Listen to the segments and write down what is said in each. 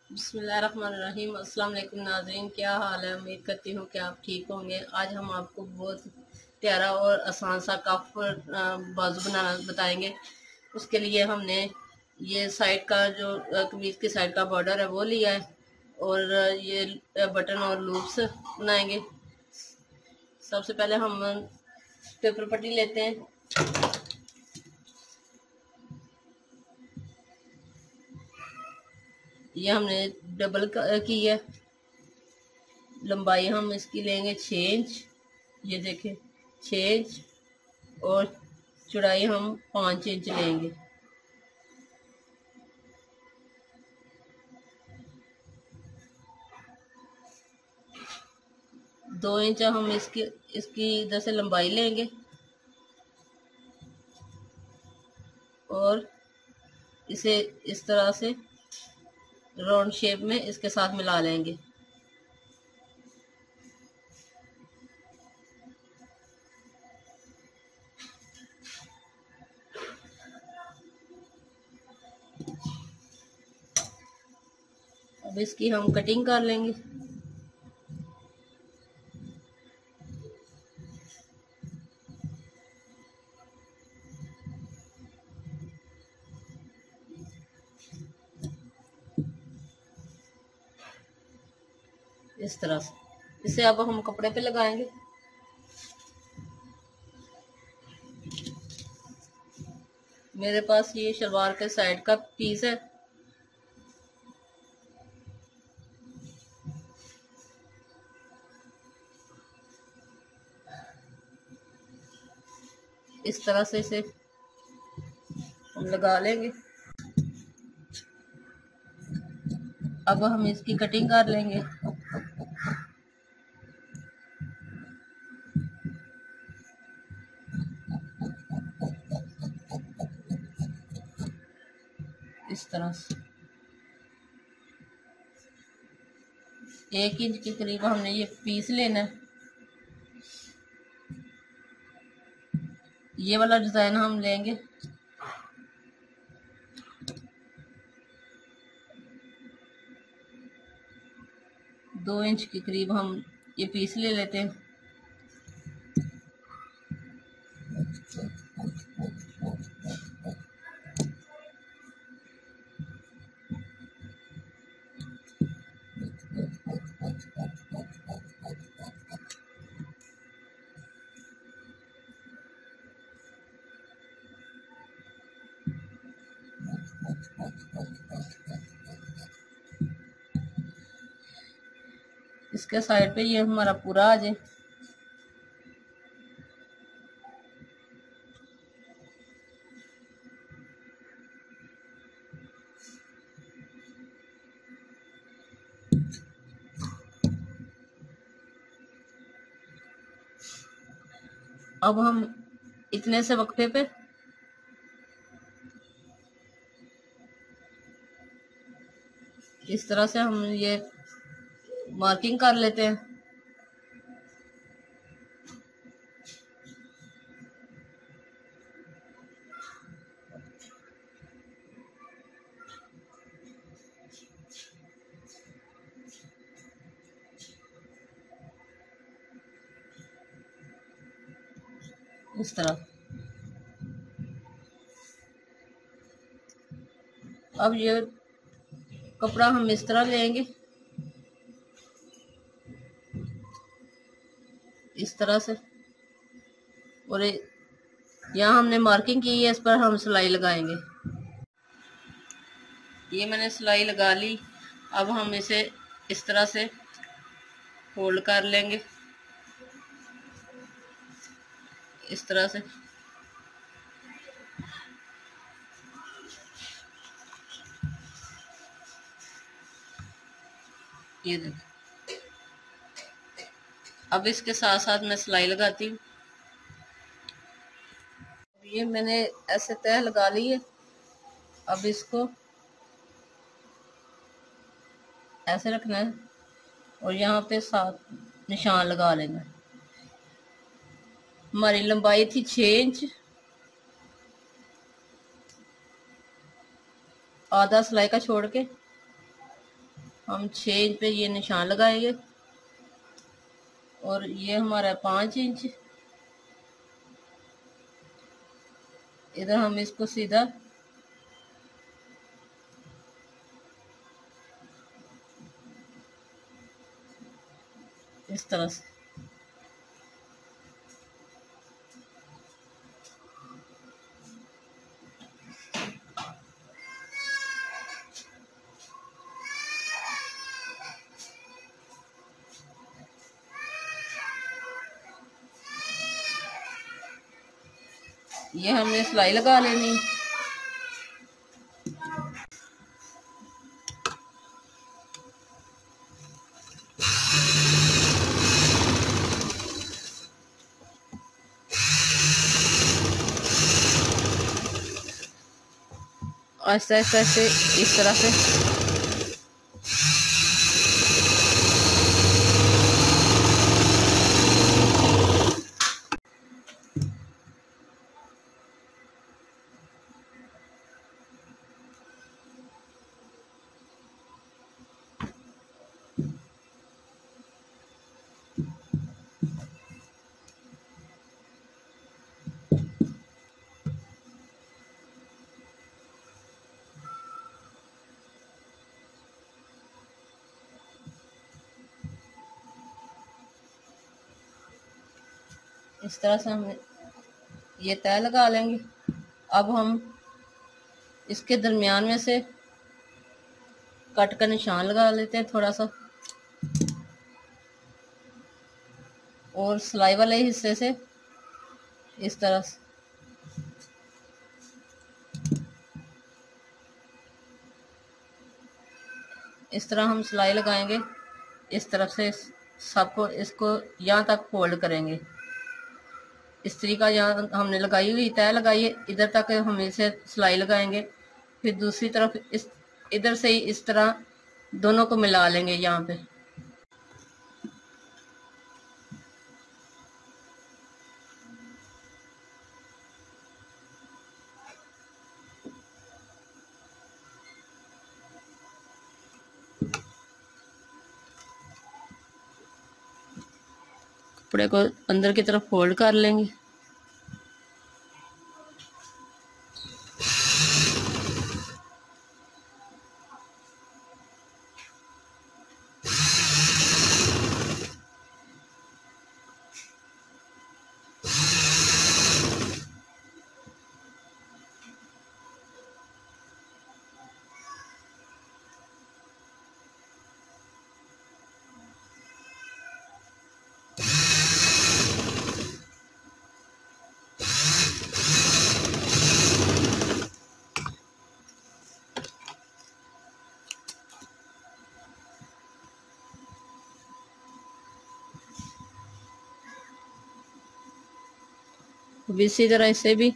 बिस्मिल्लाहिर्रहमानिर्रहीम। अस्सलाम वालेकुम नाज़रीन, क्या हाल है? उम्मीद करती हूँ कि आप ठीक होंगे। आज हम आपको बहुत प्यारा और आसान सा कफ बाजू बनाना बताएंगे। उसके लिए हमने ये साइड का जो कमीज की साइड का बॉर्डर है वो लिया है और ये बटन और लूप्स बनाएंगे। सबसे पहले हम पेपर पट्टी लेते हैं। ये हमने डबल की है। लंबाई हम इसकी लेंगे 6 इंच, ये देखें 6 इंच, और चौड़ाई हम 5 इंच लेंगे। दो इंच हम इसकी इसकी इधर से लंबाई लेंगे और इसे इस तरह से राउंड शेप में इसके साथ मिला लेंगे। अब इसकी हम कटिंग कर लेंगे। इस तरह से इसे अब हम कपड़े पे लगाएंगे। मेरे पास ये शलवार के साइड का पीस है। इस तरह से इसे हम लगा लेंगे। अब हम इसकी कटिंग कर लेंगे। इस तरह से 1 इंच के करीब हमने ये पीस लेना है। ये वाला डिजाइन हम लेंगे। दो इंच के करीब हम ये पीस ले लेते हैं। इसके साइड पे ये हमारा पूरा आ जाए। अब हम इतने से वक्फे पे इस तरह से हम ये मार्किंग कर लेते हैं। इस तरह अब ये कपड़ा हम इस तरह लेंगे, इस तरह से, और यहाँ हमने मार्किंग की है, इस पर हम सिलाई लगाएंगे। ये मैंने सिलाई लगा ली। अब हम इसे इस तरह से फोल्ड कर लेंगे, इस तरह से। ये देखिए। अब इसके साथ साथ मैं सिलाई लगाती हूँ। ये मैंने ऐसे तह लगा ली है। अब इसको ऐसे रखना है और यहाँ पे 7 निशान लगा लेना है। हमारी लंबाई थी 6 इंच। आधा सिलाई का छोड़ के हम 6 इंच पे ये निशान लगाएंगे और ये हमारा 5 इंच। इधर हम इसको सीधा इस तरह से ये हमने सिलाई लगा लेनी। आहिस्ता आहिस्ता से इस तरह से हम ये तय लगा लेंगे। अब हम इसके दरमियान में से कट का निशान लगा लेते हैं थोड़ा सा, और सिलाई वाले हिस्से से इस तरह से इस तरह हम सिलाई लगाएंगे। इस तरफ से सबको इसको यहाँ तक फोल्ड करेंगे। इस तरीका यहाँ हमने लगाई हुई तय लगाई है, इधर तक हम इसे सिलाई लगाएंगे। फिर दूसरी तरफ इस इधर से ही इस तरह दोनों को मिला लेंगे यहाँ पे। कपड़े को अंदर की तरफ फोल्ड कर लेंगे। इसी तरह इसे भी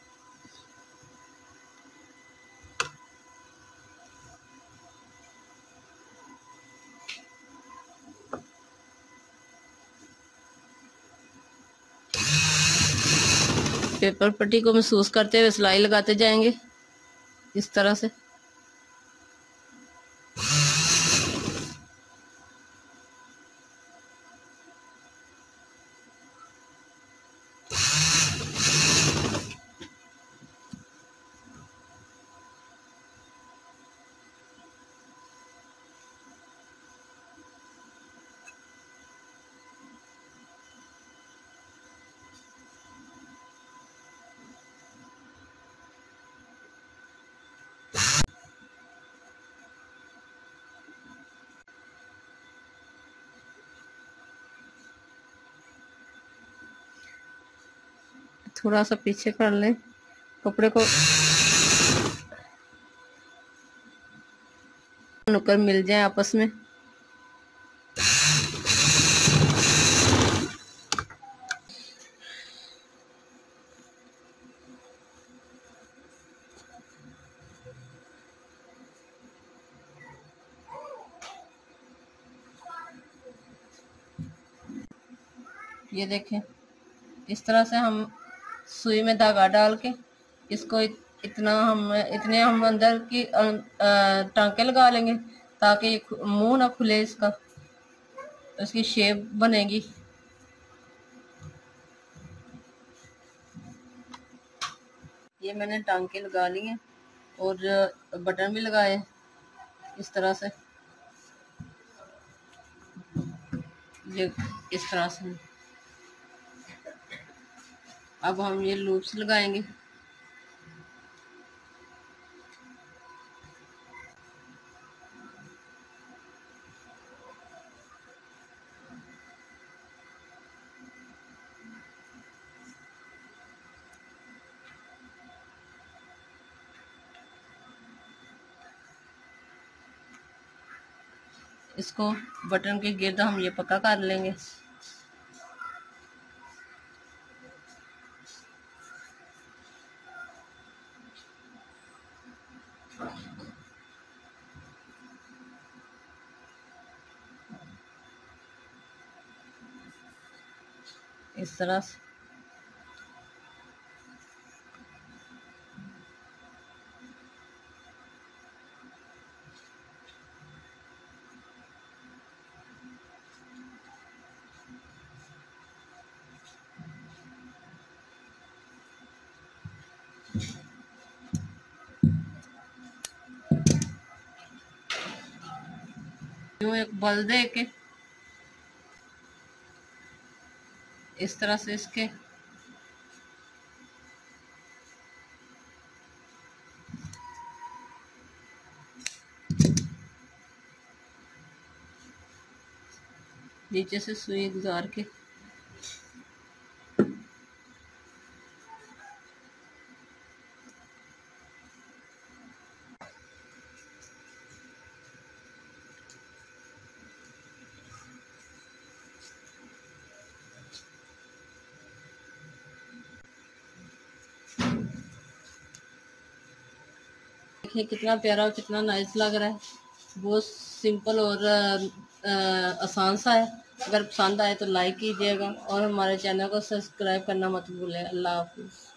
पेपर पट्टी को महसूस करते हुए सिलाई लगाते जाएंगे इस तरह से। थोड़ा सा पीछे कर लें कपड़े को, नुकर मिल जाए आपस में। ये देखें, इस तरह से हम सुई में धागा डाल के इसको इतने हम अंदर की टांके लगा लेंगे ताकि मुंह ना खुले इसका, इसकी शेप बनेगी। ये मैंने टांके लगा लिए और बटन भी लगाए इस तरह से, ये इस तरह से। अब हम ये लूप्स लगाएंगे। इसको बटन के गिर्द हम ये पक्का कर लेंगे। इस तरह से यूं एक बल दे के इस तरह से इसके नीचे से सुई गुजार के देखिए कितना प्यारा और कितना नाइस लग रहा है। बहुत सिंपल और आसान सा है। अगर पसंद आए तो लाइक कीजिएगा और हमारे चैनल को सब्सक्राइब करना मत भूलें। अल्लाह हाफिज़।